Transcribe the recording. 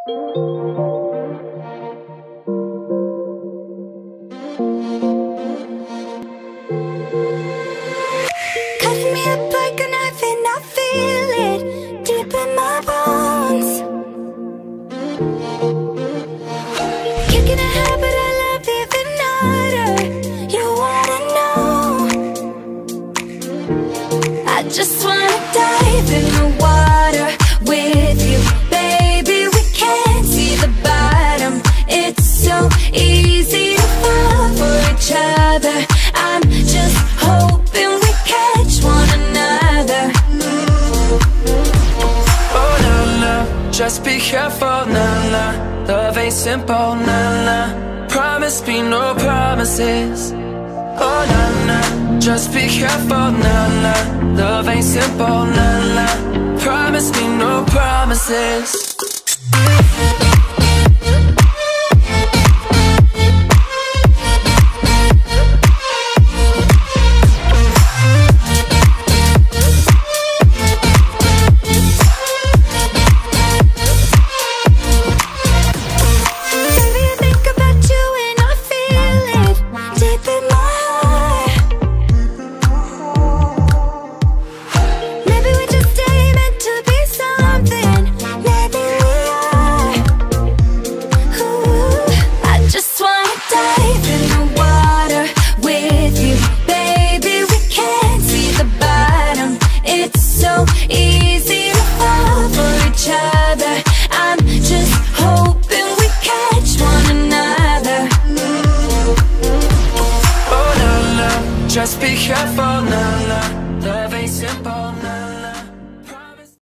Cutting me up like a knife and I feel it deep in my bones. Kicking a habit I love even harder. You wanna know? I just wanna dive in the water with you, baby. We can't see the bottom. It's so easy to fall for each other. I'm just hoping we catch one another. Oh na na, just be careful, na na. Love ain't simple, na na. Promise me no promises. Oh na na, just be careful, na na. Love ain't simple, na na. Promise me no promises.